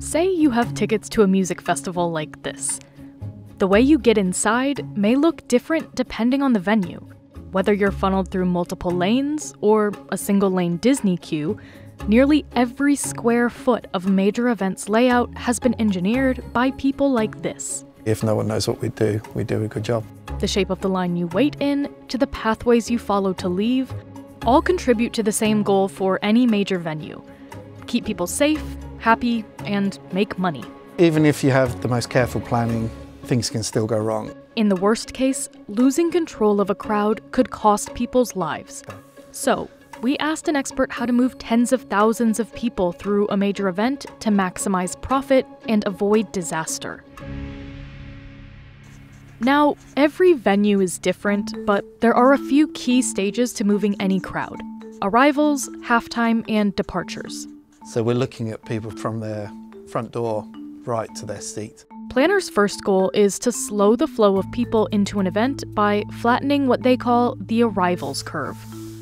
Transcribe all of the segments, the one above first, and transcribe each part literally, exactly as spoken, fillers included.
Say you have tickets to a music festival like this. The way you get inside may look different depending on the venue. Whether you're funneled through multiple lanes or a single-lane Disney queue, nearly every square foot of a major event's layout has been engineered by people like this. If no one knows what we do, we do a good job. The shape of the line you wait in, to the pathways you follow to leave, all contribute to the same goal for any major venue: keep people safe, happy, and make money. Even if you have the most careful planning, things can still go wrong. In the worst case, losing control of a crowd could cost people's lives. So, we asked an expert how to move tens of thousands of people through a major event to maximize profit and avoid disaster. Now, every venue is different, but there are a few key stages to moving any crowd: arrivals, halftime, and departures. So we're looking at people from their front door right to their seat. Planners' first goal is to slow the flow of people into an event by flattening what they call the arrivals curve.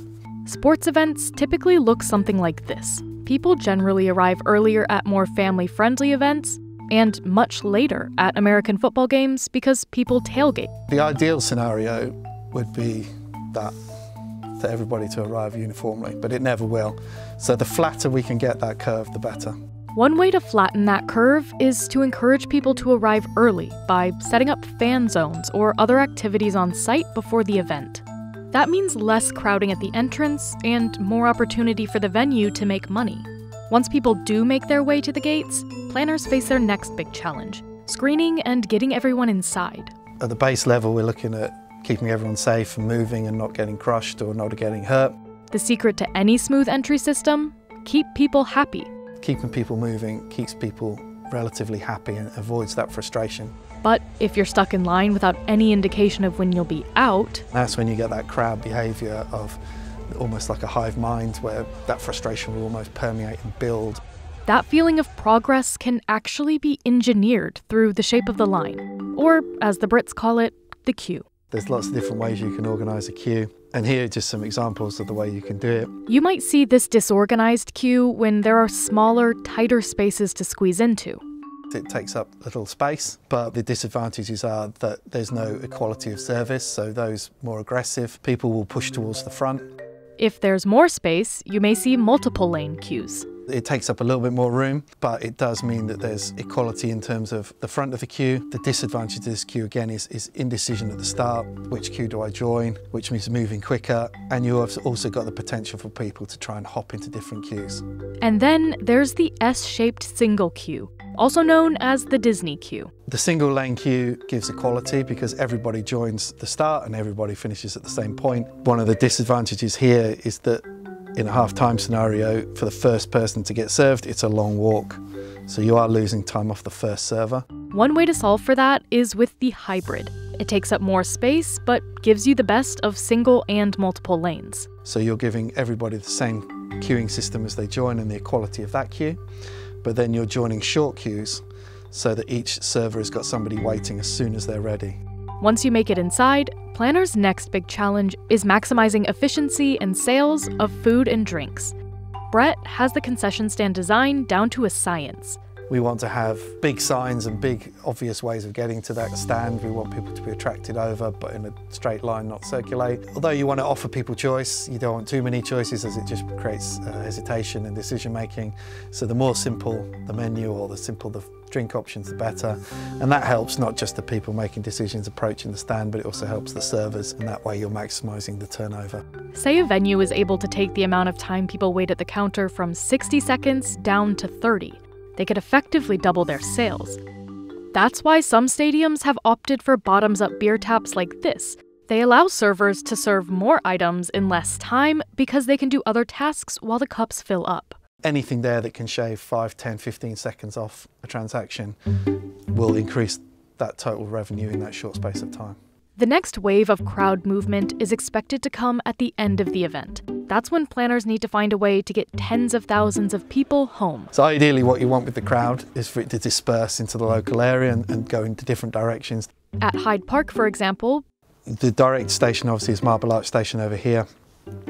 Sports events typically look something like this. People generally arrive earlier at more family-friendly events and much later at American football games because people tailgate. The ideal scenario would be that for everybody to arrive uniformly, but it never will. So the flatter we can get that curve, the better. One way to flatten that curve is to encourage people to arrive early by setting up fan zones or other activities on site before the event. That means less crowding at the entrance and more opportunity for the venue to make money. Once people do make their way to the gates, planners face their next big challenge: screening and getting everyone inside. At the base level, we're looking at keeping everyone safe and moving and not getting crushed or not getting hurt. The secret to any smooth entry system? Keep people happy. Keeping people moving keeps people relatively happy and avoids that frustration. But if you're stuck in line without any indication of when you'll be out, that's when you get that crowd behaviour of almost like a hive mind where that frustration will almost permeate and build. That feeling of progress can actually be engineered through the shape of the line, or as the Brits call it, the queue. There's lots of different ways you can organise a queue, and here are just some examples of the way you can do it. You might see this disorganized queue when there are smaller, tighter spaces to squeeze into. It takes up little space, but the disadvantages are that there's no equality of service, so those more aggressive people will push towards the front. If there's more space, you may see multiple lane queues. It takes up a little bit more room, but it does mean that there's equality in terms of the front of the queue. The disadvantage of this queue, again, is, is indecision at the start. Which queue do I join? Which means moving quicker. And you have also got the potential for people to try and hop into different queues. And then there's the S-shaped single queue, also known as the Disney queue. The single lane queue gives equality because everybody joins the start and everybody finishes at the same point. One of the disadvantages here is that in a half-time scenario, for the first person to get served, it's a long walk. So you are losing time off the first server. One way to solve for that is with the hybrid. It takes up more space, but gives you the best of single and multiple lanes. So you're giving everybody the same queuing system as they join and the equality of that queue, but then you're joining short queues so that each server has got somebody waiting as soon as they're ready. Once you make it inside, planners' next big challenge is maximizing efficiency and sales of food and drinks. Brett has the concession stand design down to a science. We want to have big signs and big obvious ways of getting to that stand. We want people to be attracted over, but in a straight line, not circulate. Although you want to offer people choice, you don't want too many choices as it just creates uh, hesitation and decision making. So the more simple the menu or the simple the drink options, the better. And that helps not just the people making decisions approaching the stand, but it also helps the servers, and that way you're maximising the turnover. Say a venue is able to take the amount of time people wait at the counter from sixty seconds down to thirty. They could effectively double their sales. That's why some stadiums have opted for bottoms-up beer taps like this. They allow servers to serve more items in less time because they can do other tasks while the cups fill up. Anything there that can shave five, ten, fifteen seconds off a transaction will increase that total revenue in that short space of time. The next wave of crowd movement is expected to come at the end of the event. That's when planners need to find a way to get tens of thousands of people home. So ideally what you want with the crowd is for it to disperse into the local area and, and go into different directions. At Hyde Park, for example, the direct station obviously is Marble Arch Station over here.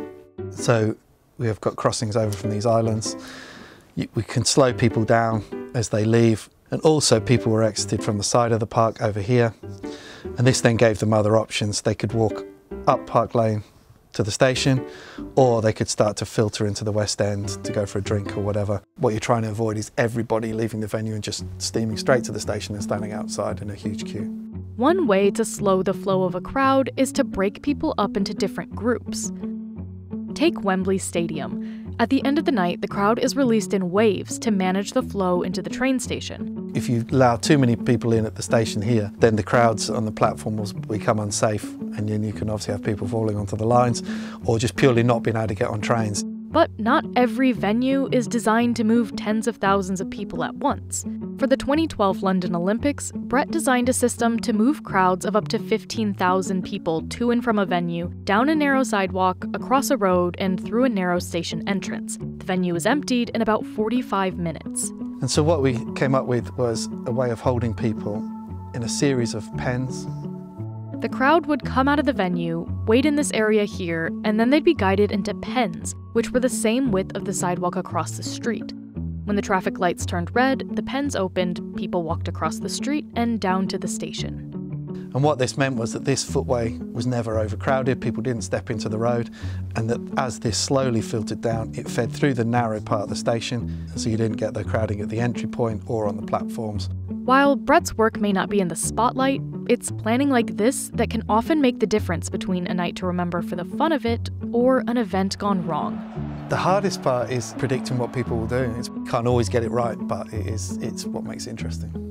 So we have got crossings over from these islands. We can slow people down as they leave. And also people were exited from the side of the park over here. And this then gave them other options. They could walk up Park Lane to the station, or they could start to filter into the West End to go for a drink or whatever. What you're trying to avoid is everybody leaving the venue and just steaming straight to the station and standing outside in a huge queue. One way to slow the flow of a crowd is to break people up into different groups. Take Wembley Stadium. At the end of the night, the crowd is released in waves to manage the flow into the train station. If you allow too many people in at the station here, then the crowds on the platform will become unsafe, and then you can obviously have people falling onto the lines or just purely not being able to get on trains. But not every venue is designed to move tens of thousands of people at once. For the twenty twelve London Olympics, Brett designed a system to move crowds of up to fifteen thousand people to and from a venue, down a narrow sidewalk, across a road, and through a narrow station entrance. The venue was emptied in about forty-five minutes. And so what we came up with was a way of holding people in a series of pens. The crowd would come out of the venue, wait in this area here, and then they'd be guided into pens, which were the same width of the sidewalk across the street. When the traffic lights turned red, the pens opened, people walked across the street and down to the station. And what this meant was that this footway was never overcrowded, people didn't step into the road, and that as this slowly filtered down, it fed through the narrow part of the station, so you didn't get the crowding at the entry point or on the platforms. While Brett's work may not be in the spotlight, it's planning like this that can often make the difference between a night to remember for the fun of it or an event gone wrong. The hardest part is predicting what people will do. It's, you can't always get it right, but it is, it's what makes it interesting.